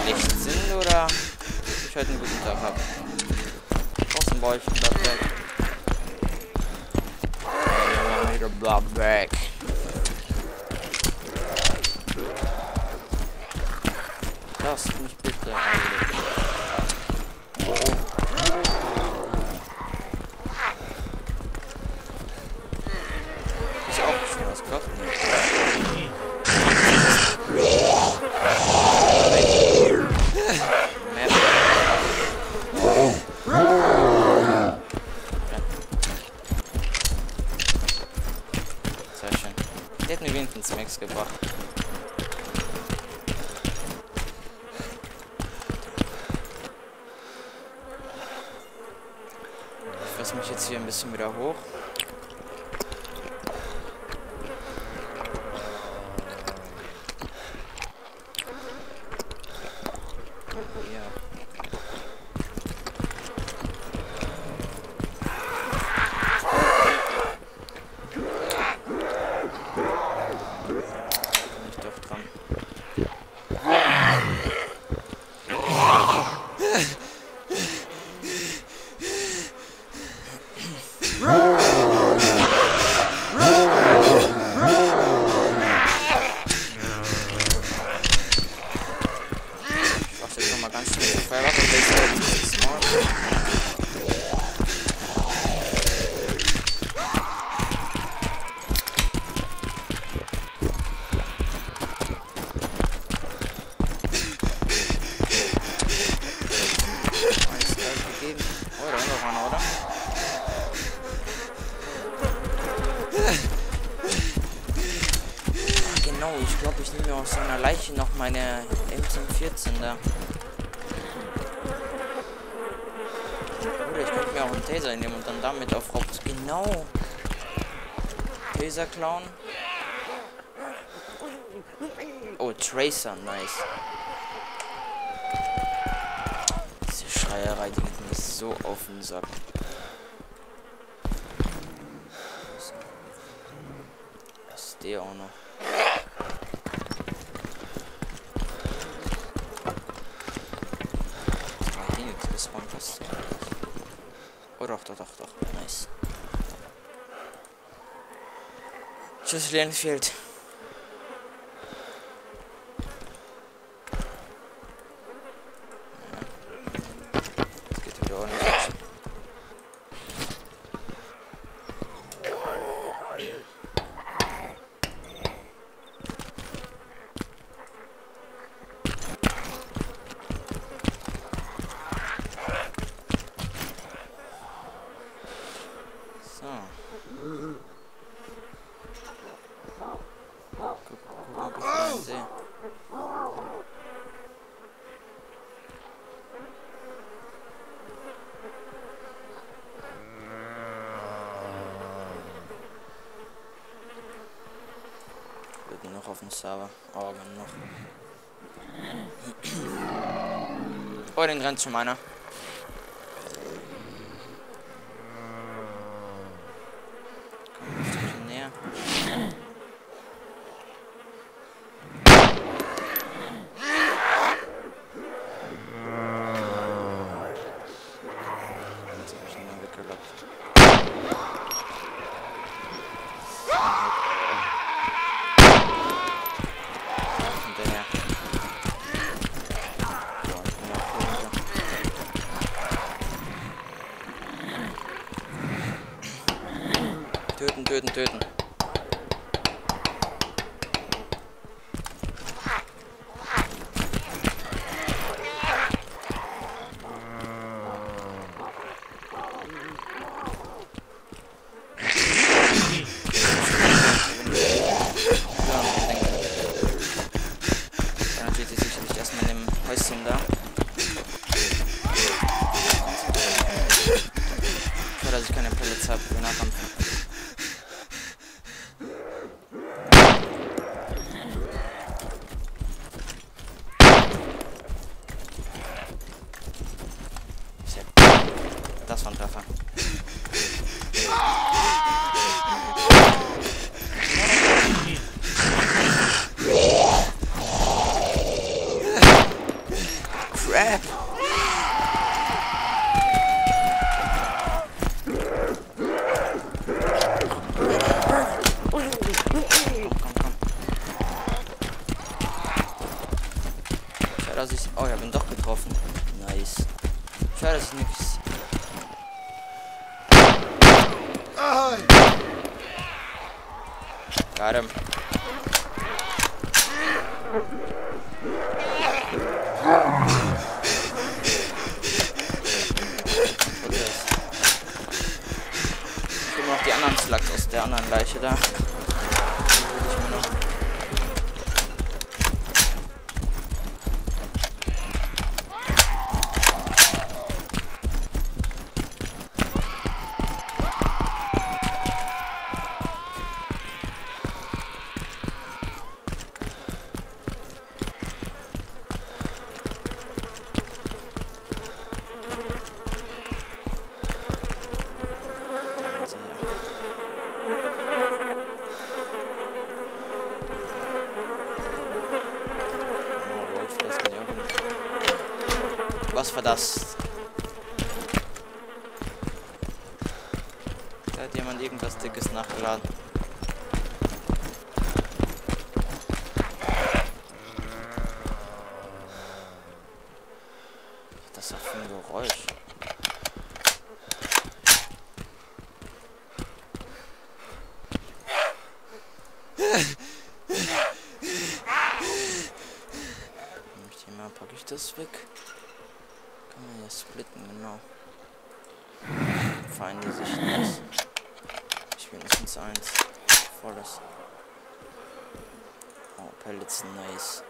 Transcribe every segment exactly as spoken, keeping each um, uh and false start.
schlecht sind oder ich heute einen guten Tag habe. Außen baue ich ein Blatt weg. Wieder Blatt weg. Lass mich bitte eigentlich. Ist auch schon was Kraft. Sehr schön. Der hat mir wenigstens Max gebracht. Ich lasse mich jetzt hier ein bisschen wieder hoch. Genau, ich glaube, ich nehme mir aus seiner Leiche noch meine M zehn vierzehn da. Oder ich könnte mir auch einen Taser nehmen und dann damit auf Haupt... Genau! Taser klauen. Oh, Tracer, nice. Diese Schreierei, die geht mir so auf den Sack. Was ist der auch noch? Oh doch, doch, doch, doch. Nice. Schlüssel entfehlt. Das geht wieder auch nicht. Noch auf dem Server. Oh, noch. Oh, den rennt schon meiner. Komm ein bisschen näher. Jetzt hab ich ihn mal weggelockt. Töten, töten, töten. Dann steht sie sicherlich erstmal in dem Häuschen da. Schade, dass ich keine Pellets habe für Nachkampf. Das war ein Treffer. Crap! Dass ich... Oh, ich habe ihn doch getroffen. Nice. Schade, dass ich nichts... Got him. Ich will noch die anderen Slugs aus der anderen Leiche da. Was war das? Da hat jemand irgendwas Dickes nachgeladen. Was ist das für ein Geräusch? Packe ich das weg? Kann man ja splitten, genau. Feinde sich das. Ich will mindestens eins. Volles. Oh, Pellets, nice.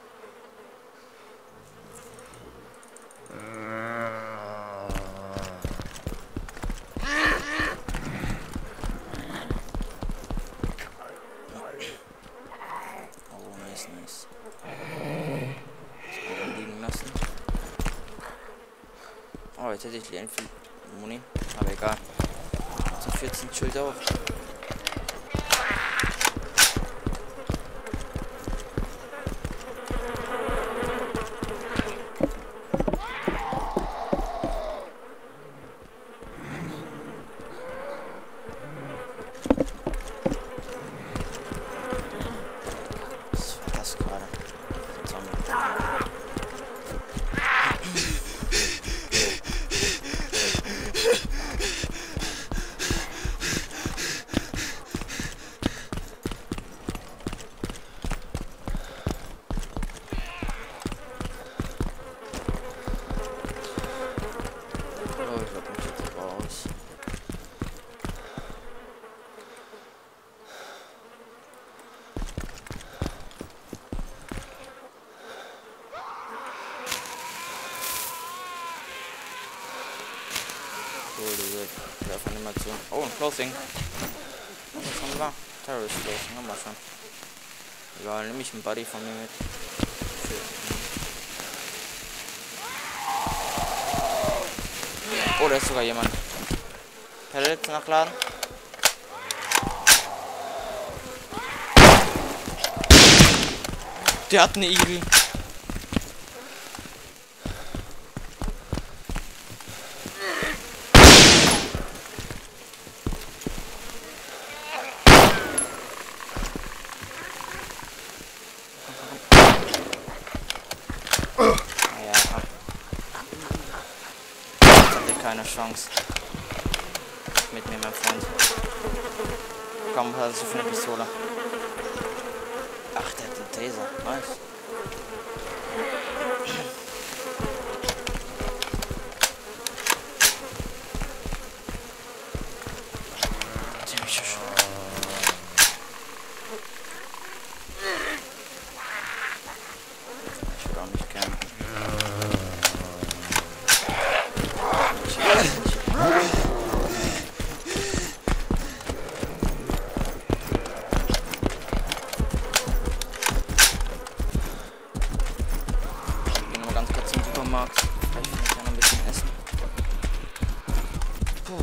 Oh, nice, nice. Oh, jetzt hätte ich viel Muni, aber egal. So vierzehn Schild auch. Was war das gerade? diese Animation. Oh, ein Closing. Was haben wir? Terrorist Closing, haben wir schon. Egal, nehme ich einen Buddy von mir mit. Oh, da ist sogar jemand. Pellets nachladen. Der hat eine Igel. Keine Chance. Mit mir, mein Freund. Komm, was hast du für eine Pistole? Ach, der hat den Taser. Nice. Ziemlich schön. Ich will auch nicht campen. Vielleicht kann ich ja noch ein bisschen essen. Puh.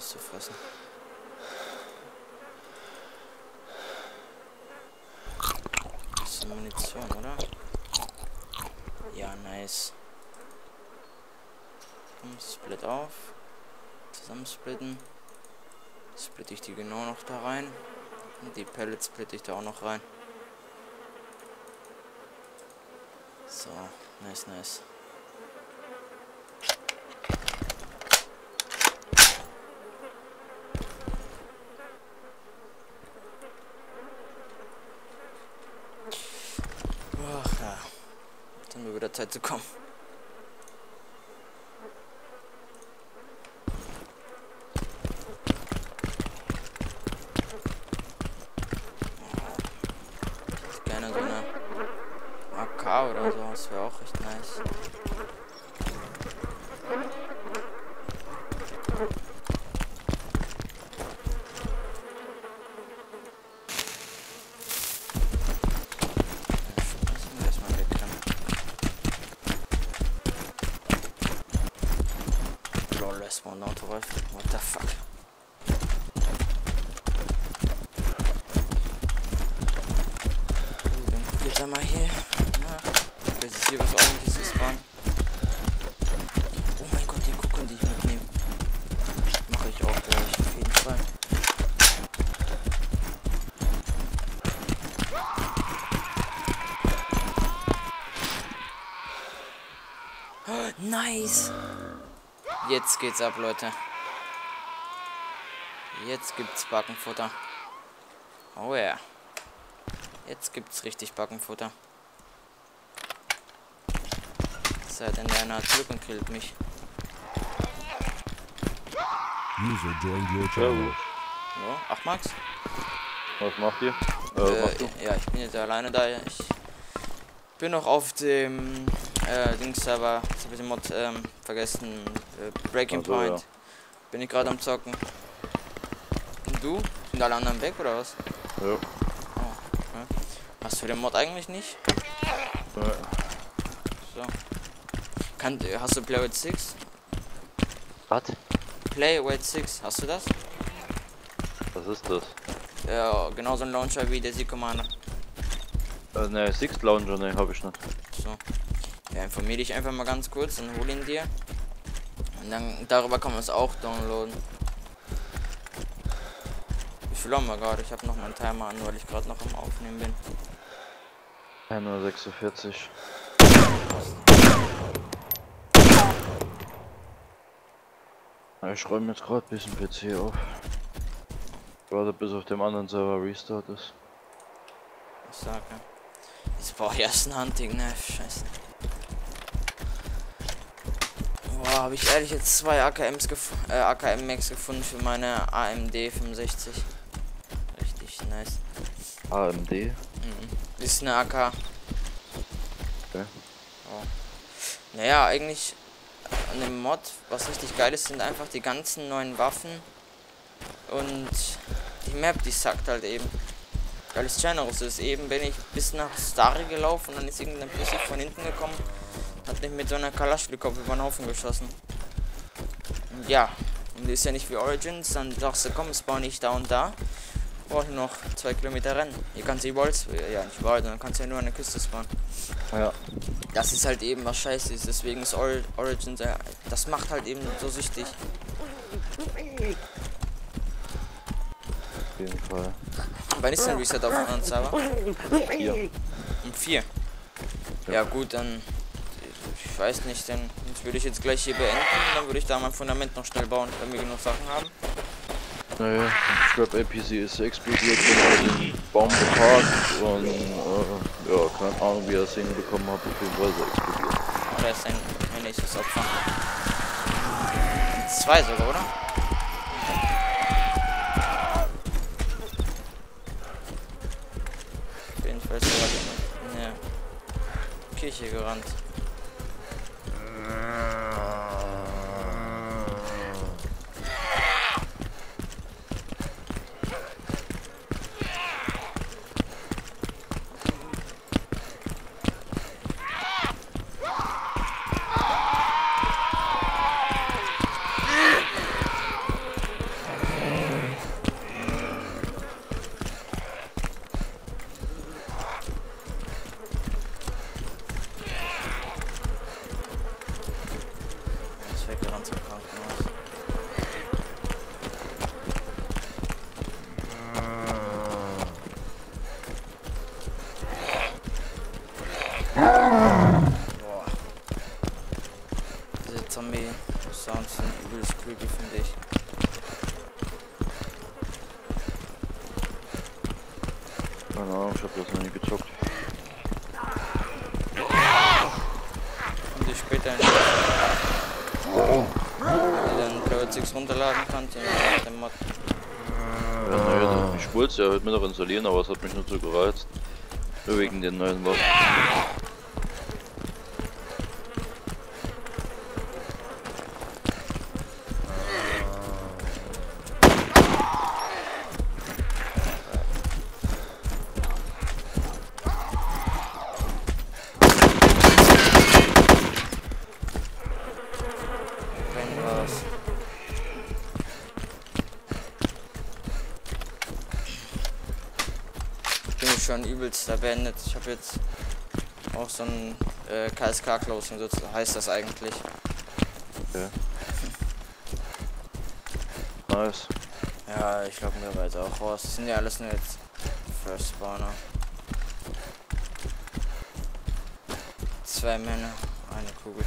was zu fressen. Das ist Munition, oder? Ja, nice. Komm, split auf. Zusammensplitten. Splitte ich die genau noch da rein. Und die Pellets splitte ich da auch noch rein. So, nice, nice. Ach ja. Dann wird wieder Zeit zu kommen. Gerne so eine A K oder so, das wäre auch recht nice. Spawn Auto Rifle. What the fuck? Uh, dann guck jetzt einmal hier. Na, vielleicht ist hier was ordentliches zu spawnen. Oh mein Gott, die Kuchen, die ich mitnehme. Mache ich auch gleich, auf jeden Fall. Oh, nice! Jetzt geht's ab, Leute. Jetzt gibt's Backenfutter. Oh ja. Yeah. Jetzt gibt's richtig Backenfutter. Seit in der Naht zurück und killt mich. User joined your channel. So, acht Max. Was macht ihr? Äh, Äh, machst du? ja, ich bin jetzt alleine da. Ich bin noch auf dem äh, Dings-Server. Jetzt habe ich den Mod ähm, vergessen. Äh, Breaking Also, Point. ja. Bin ich gerade am Zocken. Und du? Sind alle anderen weg oder was? Ja. Oh, okay. Hast du den Mod eigentlich nicht? Ja. So. Kann, hast du Play with six? Was? Play with six, hast du das? Was ist das? Ja, genauso ein Launcher wie der Z Commander. Äh, ne, Six Launcher, ne, hab ich nicht. So. Ja, informier dich einfach mal ganz kurz und hol ihn dir. Und dann darüber kann man es auch downloaden. Wie viel haben wir gerade? Ich habe noch meinen Timer an, weil ich gerade noch am Aufnehmen bin. ein Uhr sechsundvierzig. Ja, ich räume jetzt gerade ein bisschen P C auf. Warte, bis auf dem anderen Server Restart ist. Ich sag ja. Jetzt brauche ich erst ein Hunting, ne? Scheiße. Boah, habe ich ehrlich jetzt zwei A K Ms gef äh, A K M Max gefunden für meine A M D fünfundsechzig. Richtig nice. A M D? Mhm. Ist eine A K. Okay. Oh. Naja, eigentlich an dem Mod, was richtig geil ist, sind einfach die ganzen neuen Waffen und die Map, die sackt halt eben. Weil es Generous ist. Eben bin ich bis nach Stari gelaufen und dann ist irgendein Pussy von hinten gekommen, hat mich mit so einer Kalaschnikow über den Haufen geschossen. Und ja, und ist ja nicht wie Origins, dann sagst du, komm, spawn ich da und da. Brauche noch zwei Kilometer rennen. Hier kannst du überall, ja nicht überall, dann kannst du ja nur an der Küste spawnen. Ja. Das ist halt eben was scheiße ist, deswegen ist Or Origins, ja, das macht halt eben so süchtig. Auf jeden Fall. Wann ist denn Reset auf anderen Server? Hier. Um vier. Ja gut, dann, ich weiß nicht, dann würde ich jetzt gleich hier beenden, dann würde ich da mein Fundament noch schnell bauen, wenn wir genug Sachen haben. Naja, Scrap A P C ist explodiert, bin auf den Baum geparkt und äh, ja, keine Ahnung wie er es hinbekommen hat, auf jeden Fall ist er explodiert. Oder ist ein, ein nächstes Opfer? Zwei sogar, oder? Auf jeden Fall ist er gerade in der Kirche gerannt. Keine Ahnung, ich hab das noch nie gezockt. Und die später in die dann P W sechs runterladen kann, den, den Mod. Ja, naja, ich wollte es ja heute Mittag installieren, aber es hat mich nur so gereizt. Nur wegen den neuen Waffen. Wenn was. Ich bin jetzt schon übelst da beendet. Ich habe jetzt auch so ein äh, K S K-Closing, so heißt das eigentlich. Okay. Nice. Ja, ich logge mir weiter auch raus. Das sind ja alles nur jetzt First Spawner. Zwei Männer, eine Kugel.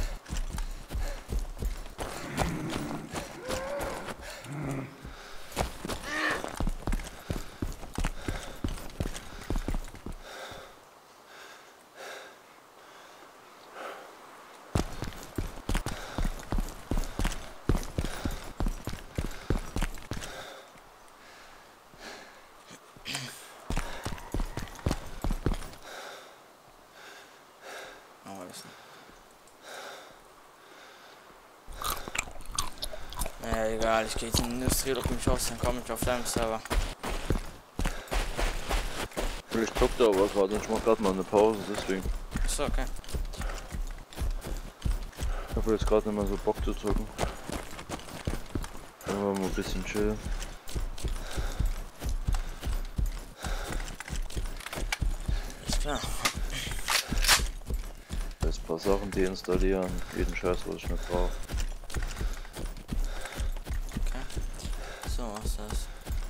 Ja, egal, ich gehe jetzt in die Industrie, log mich aus, dann komme ich auf deinem Server. Ich zock da aber gerade und ich mach gerade mal eine Pause, deswegen. Achso, okay. Ich habe jetzt gerade nicht mehr so Bock zu zocken. Dann wollen wir mal ein bisschen chillen. Ist klar. Jetzt ein paar Sachen deinstallieren, jeden Scheiß, was ich nicht brauche. So, was ist das?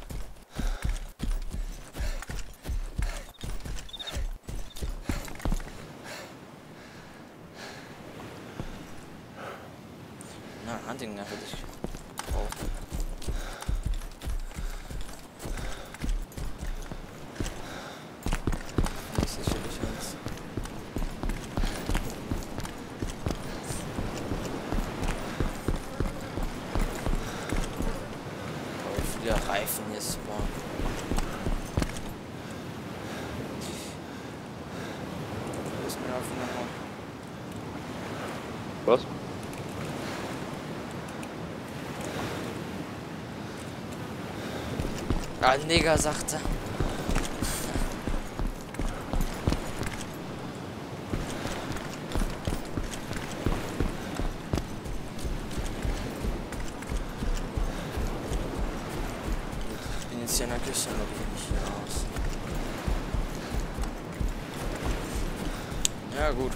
Na, Hunting, da würde ich brauchen. Das ist sicherlich eins. Wie viele Reifen hier spawnen. Wo ist mir auf nochmal? Was? Ah, Nigger, sagte. Ich bin jetzt hier in der Küche, aber gehe nicht hier raus. Ja, gut.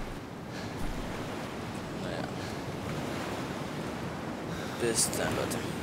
Naja. Bis dann, Leute.